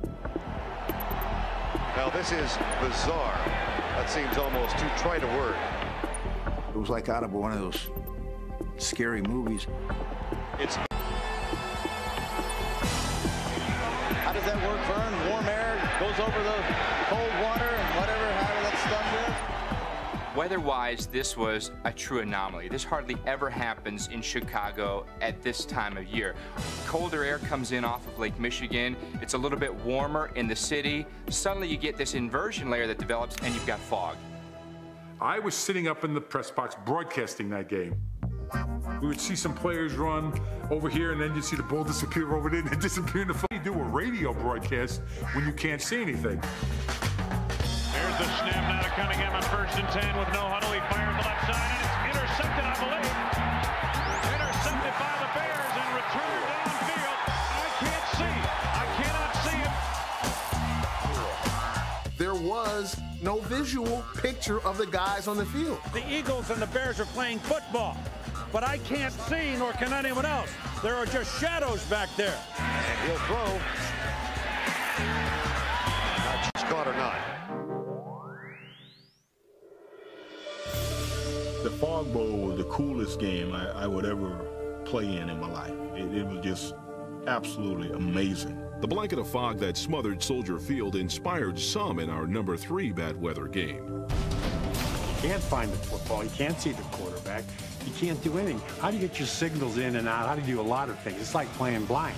Now this is bizarre. That seems almost too trite a word. It was like out of one of those scary movies. It's How does that work, Vern? Warm air goes over the cold water and whatever, how that stuff is? Weather-wise, this was a true anomaly. This hardly ever happens in Chicago at this time of year. Colder air comes in off of Lake Michigan. It's a little bit warmer in the city. Suddenly you get this inversion layer that develops and you've got fog. I was sitting up in the press box broadcasting that game. We would see some players run over here, and then you'd see the ball disappear over there and disappear in the phone. You do a radio broadcast when you can't see anything. There's the snap now to Cunningham on first and ten with no huddle. He fires the left side, and it's intercepted, I believe. Intercepted by the Bears and returned downfield. I can't see. I cannot see it. There was no visual picture of the guys on the field. The Eagles and the Bears are playing football, but I can't see, nor can anyone else. There are just shadows back there. And he'll throw. Not just caught or not. Frog Bowl was the coolest game I, I would ever play in in my life. It, it was just absolutely amazing. The blanket of fog that smothered Soldier Field inspired some in our number three bad weather game. You can't find the football. You can't see the quarterback. You can't do anything. How do you get your signals in and out? How do you do a lot of things? It's like playing blind.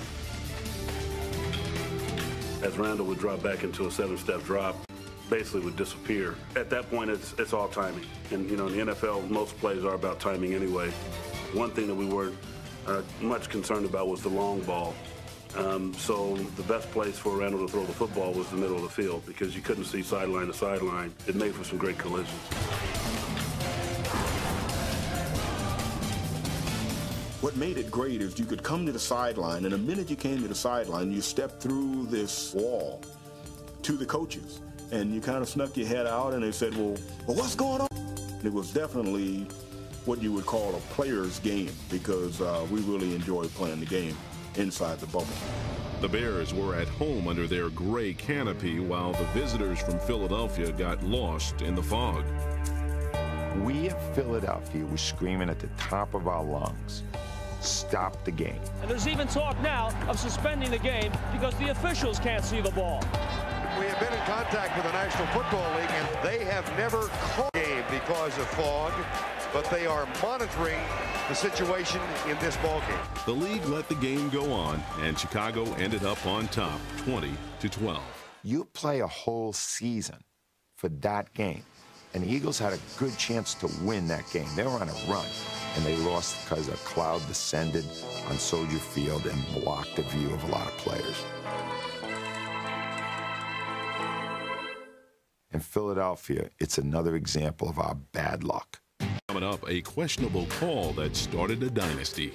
As Randall would drop back into a seven-step drop, basically would disappear. At that point, it's, it's all timing. And, you know, in the N F L, most plays are about timing anyway. One thing that we weren't uh, much concerned about was the long ball. Um, so the best place for Randall to throw the football was the middle of the field because you couldn't see sideline to sideline. It made for some great collisions. What made it great is you could come to the sideline, and the minute you came to the sideline, you stepped through this wall to the coaches, and you kind of snuck your head out, and they said, well, well what's going on? It was definitely what you would call a player's game because uh, we really enjoyed playing the game inside the bubble. The Bears were at home under their gray canopy while the visitors from Philadelphia got lost in the fog. We in Philadelphia were screaming at the top of our lungs, stop the game. And there's even talk now of suspending the game because the officials can't see the ball. We have been in contact with the National Football League, and they have never called a game because of fog, but they are monitoring the situation in this ball game. The league let the game go on, and Chicago ended up on top, twenty to twelve. You play a whole season for that game, and the Eagles had a good chance to win that game. They were on a run, and they lost because a cloud descended on Soldier Field and blocked the view of a lot of players. In Philadelphia, it's another example of our bad luck. Coming up, a questionable call that started a dynasty.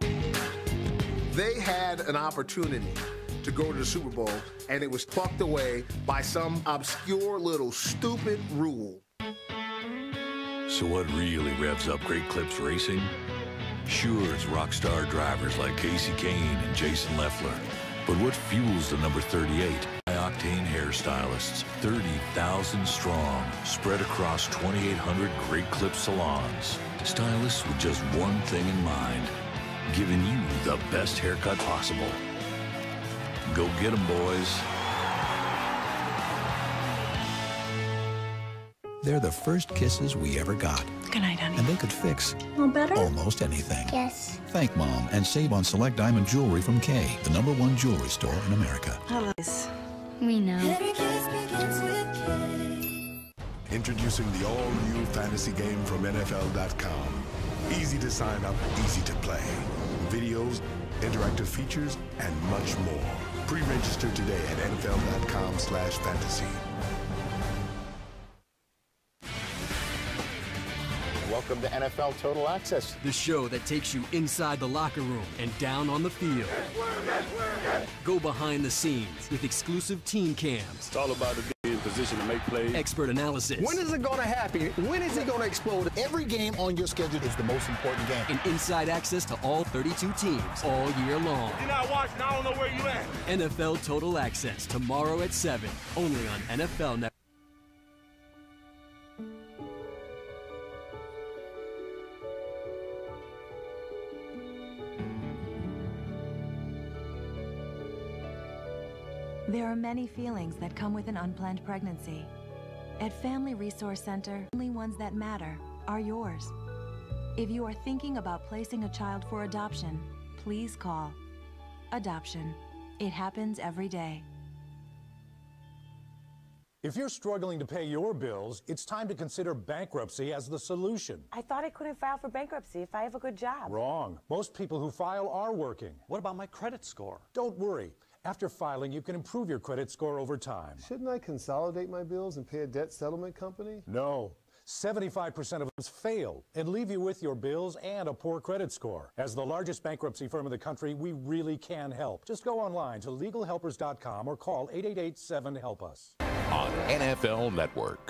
They had an opportunity to go to the Super Bowl, and it was tucked away by some obscure little stupid rule. So what really revs up Great Clips Racing? Sure, it's rock star drivers like Casey Kane and Jason Leffler. But what fuels the number thirty-eight? High-octane hairstylists, thirty thousand strong, spread across twenty-eight hundred Great Clip salons. Stylists with just one thing in mind, giving you the best haircut possible. Go get 'em, boys. They're the first kisses we ever got. Good night, honey. And they could fix All better? almost anything. Yes. Thank Mom and save on select diamond jewelry from Kay, the number one jewelry store in America. Hello. We know. Introducing the all-new fantasy game from N F L dot com. Easy to sign up, easy to play. Videos, interactive features, and much more. Pre-register today at N F L dot com slash fantasy. Welcome to N F L Total Access, the show that takes you inside the locker room and down on the field. Go behind the scenes with exclusive team cams. It's all about the being in position to make plays. Expert analysis. When is it going to happen? When is it going to explode? Every game on your schedule is the most important game. And inside access to all thirty-two teams all year long. You're not watching, I don't know where you at. N F L Total Access, tomorrow at seven, only on N F L Network. There are many feelings that come with an unplanned pregnancy. At Family Resource Center, the only ones that matter are yours. If you are thinking about placing a child for adoption, please call. Adoption. It happens every day. If you're struggling to pay your bills, it's time to consider bankruptcy as the solution. I thought I couldn't file for bankruptcy if I have a good job. Wrong. Most people who file are working. What about my credit score? Don't worry. After filing, you can improve your credit score over time. Shouldn't I consolidate my bills and pay a debt settlement company? No. seventy-five percent of us fail and leave you with your bills and a poor credit score. As the largest bankruptcy firm in the country, we really can help. Just go online to legal helpers dot com or call eight eight eight, seven, help us. On N F L Network.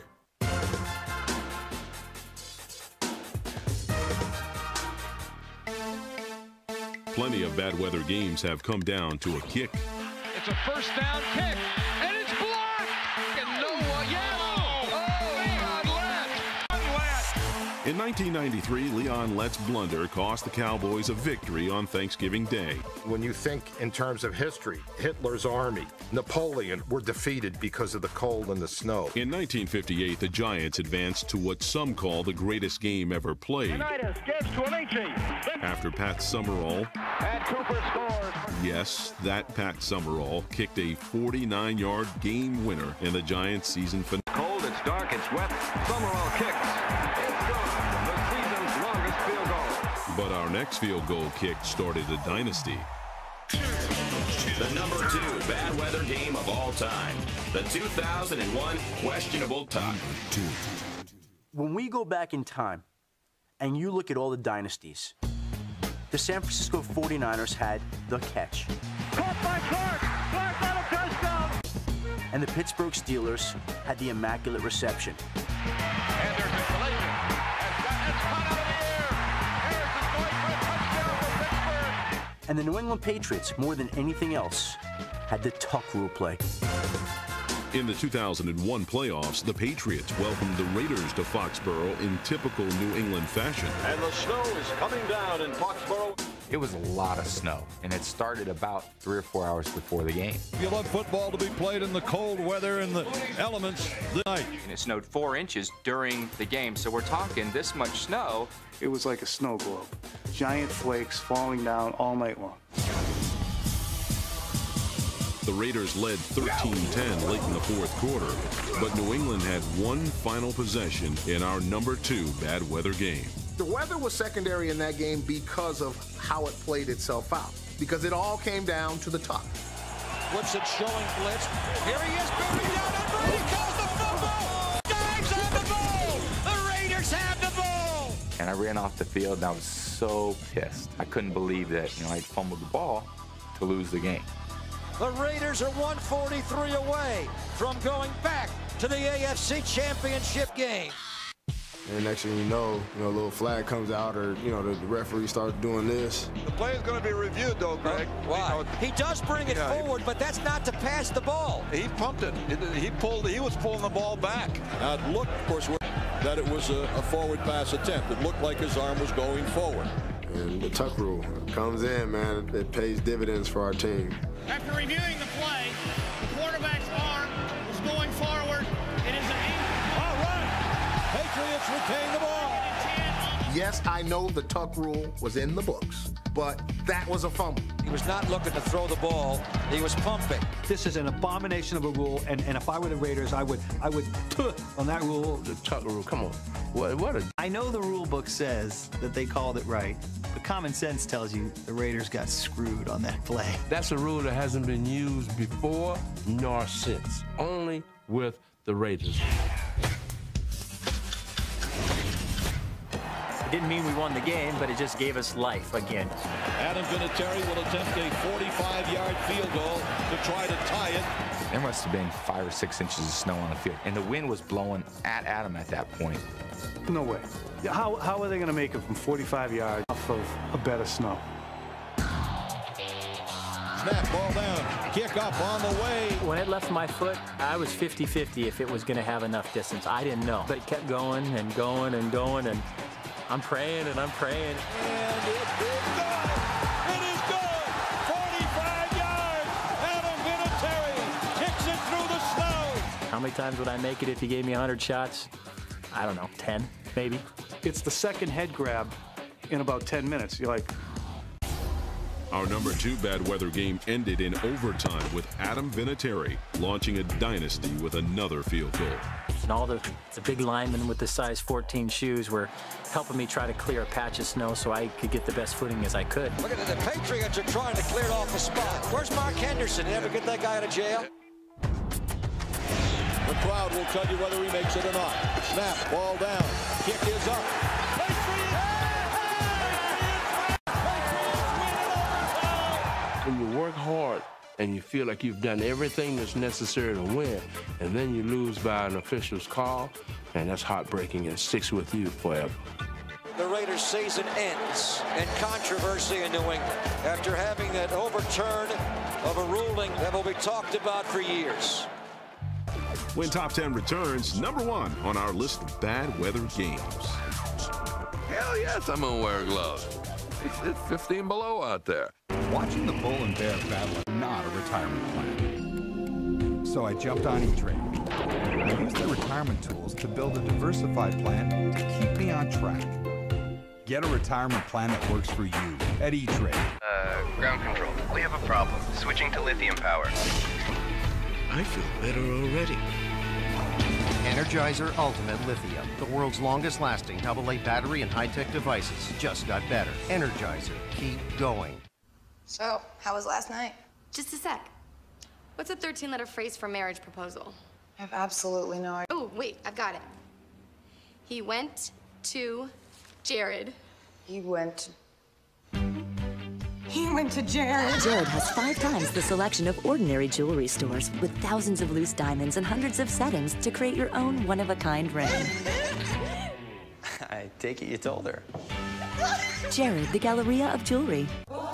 Plenty of bad weather games have come down to a kick. It's a first down kick, and it's blocked! And no one, yellow! Oh, Leon left! In nineteen ninety-three, Leon Lett's blunder cost the Cowboys a victory on Thanksgiving Day. When you think in terms of history, Hitler's army, Napoleon were defeated because of the cold and the snow. In nineteen fifty-eight, the Giants advanced to what some call the greatest game ever played. Unitas gives to Amici. After Pat Summerall, And Cooper scores. yes, that Pat Summerall kicked a forty-nine yard game winner in the Giants season finale. Cold, it's dark, it's wet. Summerall kicks. It's gone. The season's longest field goal. But our next field goal kick started a dynasty. The number two bad weather game of all time. The two thousand one questionable tie. When we go back in time and you look at all the dynasties, the San Francisco forty-niners had the catch. Caught by Clark. Clark got a touchdown. And the Pittsburgh Steelers had the immaculate reception. And there's a collision. And it's caught out of the air. Harris is going for a touchdown for Pittsburgh. And the New England Patriots, more than anything else, had the tuck rule play. In the two thousand one playoffs, the Patriots welcomed the Raiders to Foxborough in typical New England fashion. And the snow is coming down in Foxborough. It was a lot of snow, and it started about three or four hours before the game. You love football to be played in the cold weather and the elements tonight. And it snowed four inches during the game, so we're talking this much snow. It was like a snow globe. Giant flakes falling down all night long. The Raiders led thirteen ten late in the fourth quarter, but New England had one final possession in our number two bad weather game. The weather was secondary in that game because of how it played itself out, because it all came down to the tuck. Woodson showing blitz. Here he is, buried down under. He calls the fumble. Dives on the ball. The Raiders have the ball. And I ran off the field, and I was so pissed. I couldn't believe that, you know, I fumbled the ball to lose the game. The Raiders are one forty-three away from going back to the A F C Championship game. And next thing you know, you know, a little flag comes out, or you know, the, the referee starts doing this. The play is going to be reviewed, though, Greg. Why? He does bring it yeah, forward, but that's not to pass the ball. He pumped it. He pulled. He was pulling the ball back. Now it looked, of course, that it was a, a forward pass attempt. It looked like his arm was going forward. And the tuck rule comes in, man. It pays dividends for our team. After reviewing the play, the quarterback's arm was going forward. It is an eight. All right. Patriots retain the ball. Yes, I know the tuck rule was in the books, but that was a fumble. He was not looking to throw the ball. He was pumping. This is an abomination of a rule, and, and if I were the Raiders, I would I would tuh on that rule. The tuck rule, come on. What, what a... I know the rule book says that they called it right, but common sense tells you the Raiders got screwed on that play. That's a rule that hasn't been used before nor since. Only with the Raiders. It didn't mean we won the game, but it just gave us life again. Adam Vinatieri will attempt a forty-five yard field goal to try to tie it. There must have been five or six inches of snow on the field, and the wind was blowing at Adam at that point. No way. How, how are they going to make it from forty-five yards off of a bed of snow? Snap, ball down, kick up on the way. When it left my foot, I was fifty fifty if it was going to have enough distance. I didn't know, but it kept going and going and going, and I'm praying and I'm praying. And it is good. It is good. forty-five yards. Adam Vinatieri kicks it through the snow. How many times would I make it if he gave me one hundred shots? I don't know, ten, maybe. It's the second head grab in about ten minutes. You're like... Our number two bad weather game ended in overtime with Adam Vinatieri launching a dynasty with another field goal. And all the, the big linemen with the size fourteen shoes were helping me try to clear a patch of snow so I could get the best footing as I could. Look at it, the Patriots are trying to clear it off the spot. Where's Mark Henderson? Did you ever get that guy out of jail? The crowd will tell you whether he makes it or not. Snap, ball down, kick is up. When you work hard and you feel like you've done everything that's necessary to win, and then you lose by an official's call, and that's heartbreaking and sticks with you forever. The Raiders' season ends in controversy in New England after having that overturn of a ruling that will be talked about for years. When Top ten returns, number one on our list of bad weather games. Hell yes, I'm gonna wear gloves. It's, it's fifteen below out there. Watching the bull and bear battle is not a retirement plan. So I jumped on E-Trade. I used their retirement tools to build a diversified plan to keep me on track. Get a retirement plan that works for you at E-Trade. Uh, ground control. We have a problem. Switching to lithium power. I feel better already. Energizer Ultimate Lithium, the world's longest lasting double A battery and high-tech devices, just got better. Energizer, keep going. So, how was last night? Just a sec. What's a thirteen letter phrase for marriage proposal? I have absolutely no idea. Oh, wait, I've got it. He went to Jared. He went He went to Jared. Jared has five times the selection of ordinary jewelry stores with thousands of loose diamonds and hundreds of settings to create your own one-of-a-kind ring. I take it you told her. Jared, the Galleria of Jewelry.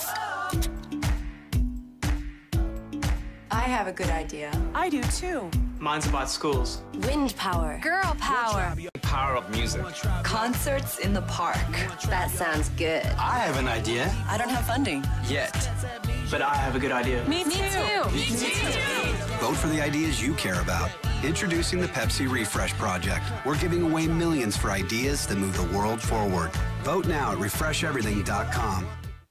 I have a good idea. I do too. Mine's about schools. Wind power. Girl power. Power of music. Concerts in the park. That sounds good. I have an idea. I don't have funding. Yet. But I have a good idea. Me too. Me too. Me too. Vote for the ideas you care about. Introducing the Pepsi Refresh Project. We're giving away millions for ideas that move the world forward. Vote now at refresh everything dot com.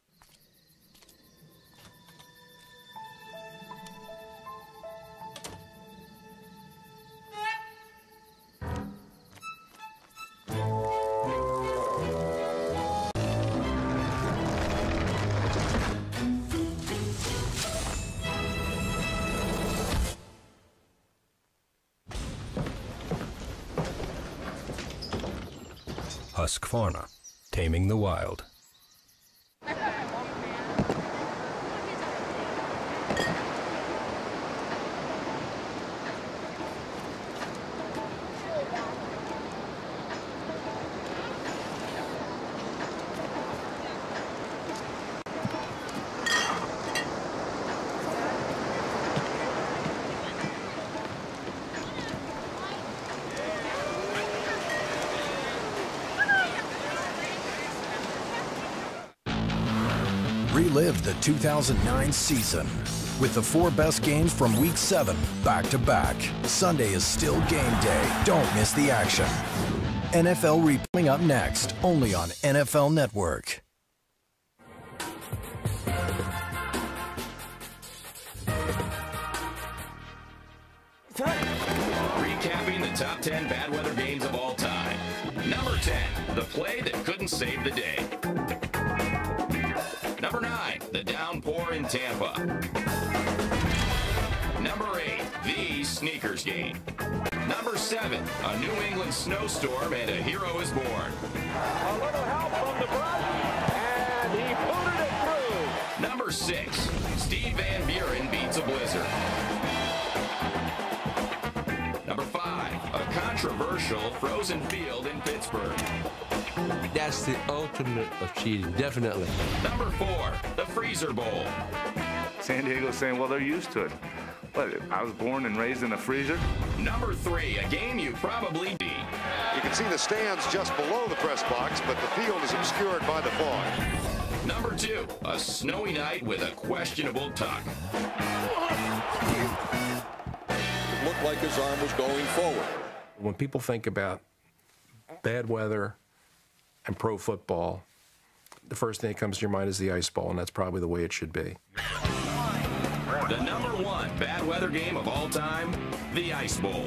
Husqvarna, taming the wild. Relive the two thousand nine season with the four best games from Week seven back to back. Sunday is still game day. Don't miss the action. N F L replaying up next, only on N F L Network. Recapping the top ten bad weather games of all time. Number ten, the play that couldn't save the day. Number nine, the downpour in Tampa. Number eight, the sneakers game. Number seven, a New England snowstorm and a hero is born. A little help from the brush, and he booted it through. Number six, Steve Van Buren beats a blizzard. Number five, a controversial frozen field in Pittsburgh. That's the ultimate of cheating, definitely. Number four, the Freezer Bowl. San Diego's saying, well, they're used to it. But I was born and raised in a freezer. Number three, a game you probably be. You can see the stands just below the press box, but the field is obscured by the fog. Number two, a snowy night with a questionable tuck. It looked like his arm was going forward. When people think about bad weather and pro football, the first thing that comes to your mind is the ice ball, and that's probably the way it should be. The number one bad weather game of all time, the Ice Bowl.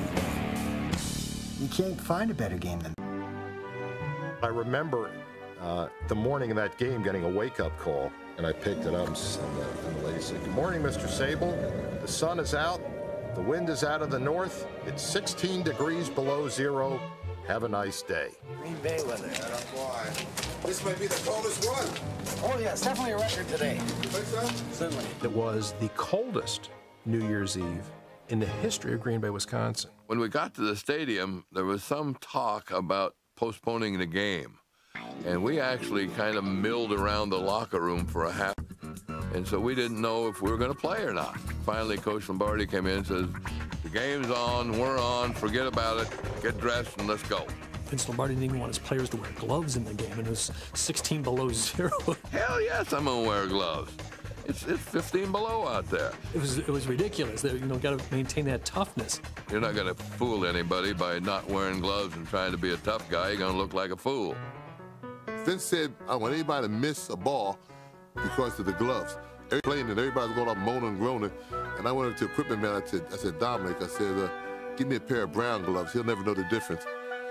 You can't find a better game than that. I remember uh, the morning of that game getting a wake-up call, and I picked it up, and the, and the lady said, "Good morning, Mister Sable. The sun is out. The wind is out of the north. It's sixteen degrees below zero. Have a nice day." Green Bay weather. This might be the coldest one. Oh, yeah, it's definitely a record today. You think so? Certainly. It was the coldest New Year's Eve in the history of Green Bay, Wisconsin. When we got to the stadium, there was some talk about postponing the game. And we actually kind of milled around the locker room for a half. And so we didn't know if we were going to play or not. Finally, Coach Lombardi came in and says, "The game's on, we're on, forget about it, get dressed and let's go." Vince Lombardi didn't even want his players to wear gloves in the game, and it was sixteen below zero. Hell yes, I'm gonna wear gloves. It's, it's fifteen below out there. It was it was ridiculous. They, you know, got to maintain that toughness. You're not gonna fool anybody by not wearing gloves and trying to be a tough guy. You're gonna look like a fool. Vince said, I don't want anybody to miss a ball because of the gloves. Every playing and everybody's going up moaning and groaning. And I went up to the equipment man. I said, I said, Dominic, I said, uh, give me a pair of brown gloves. He'll never know the difference.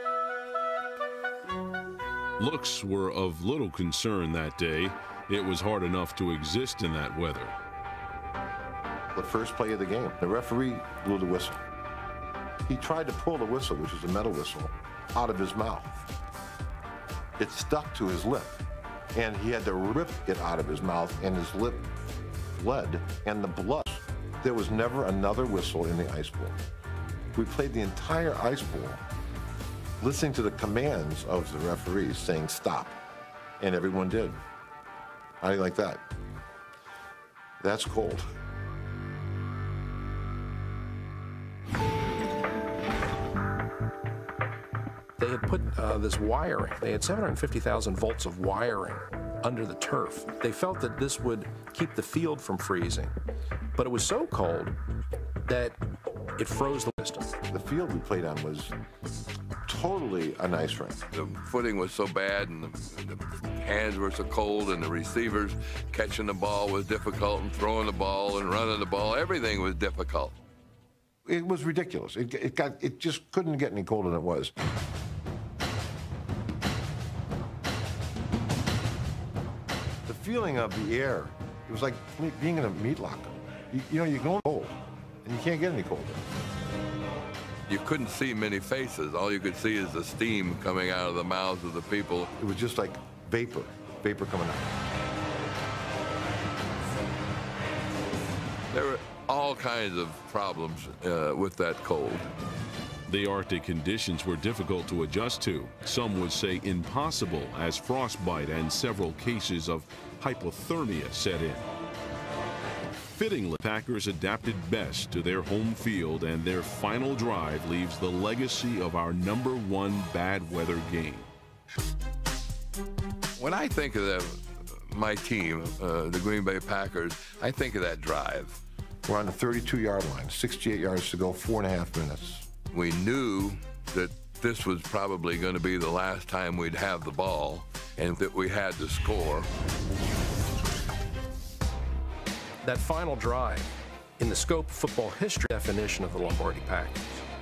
Looks were of little concern that day. It was hard enough to exist in that weather. The first play of the game, the referee blew the whistle. He tried to pull the whistle, which is a metal whistle, out of his mouth. It stuck to his lip, and he had to rip it out of his mouth, and his lip bled, and the blood. There was never another whistle in the ice bowl. We played the entire ice bowl, listening to the commands of the referees saying stop, and everyone did. How do you like that? That's cold. They had put uh, this wiring, they had seven hundred fifty thousand volts of wiring under the turf. They felt that this would keep the field from freezing, but it was so cold that it froze the system. The field we played on was totally an ice rink. The footing was so bad, and the, the hands were so cold, and the receivers catching the ball was difficult, and throwing the ball and running the ball, everything was difficult. It was ridiculous. It, it, got, it just couldn't get any colder than it was. The feeling of the air, it was like being in a meat locker. You, you know, you go cold, and you can't get any colder. You couldn't see many faces. All you could see is the steam coming out of the mouths of the people. It was just like vapor, vapor coming out. There were all kinds of problems uh, with that cold. The Arctic conditions were difficult to adjust to. Some would say impossible, as frostbite and several cases of hypothermia set in. Fittingly, Packers adapted best to their home field, and their final drive leaves the legacy of our number one bad weather game. When I think of the, my team, uh, the Green Bay Packers, I think of that drive. We're on the thirty-two yard line, sixty-eight yards to go, four and a half minutes. We knew that this was probably going to be the last time we'd have the ball, and that we had to score. That final drive, in the scope of football history, definition of the Lombardi Packers.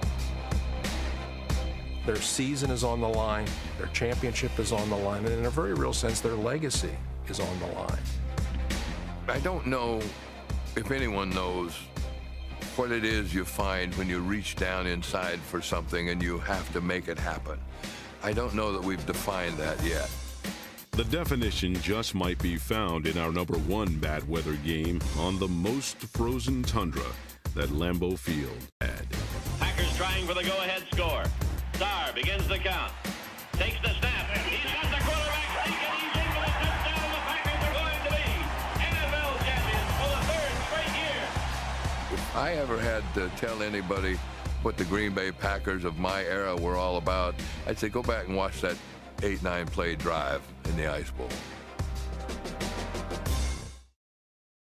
Their season is on the line, their championship is on the line, and in a very real sense, their legacy is on the line. I don't know if anyone knows what it is you find when you reach down inside for something and you have to make it happen. I don't know that we've defined that yet. The definition just might be found in our number one bad weather game on the most frozen tundra that Lambeau Field had. Packers trying for the go-ahead score. Starr begins the count. Takes the snap. He's got the quarterback sneaking. He's in for the touchdown. The Packers are going to be N F L champions for the third straight year. If I ever had to tell anybody what the Green Bay Packers of my era were all about, I'd say go back and watch that eight nine play drive in the Ice Bowl.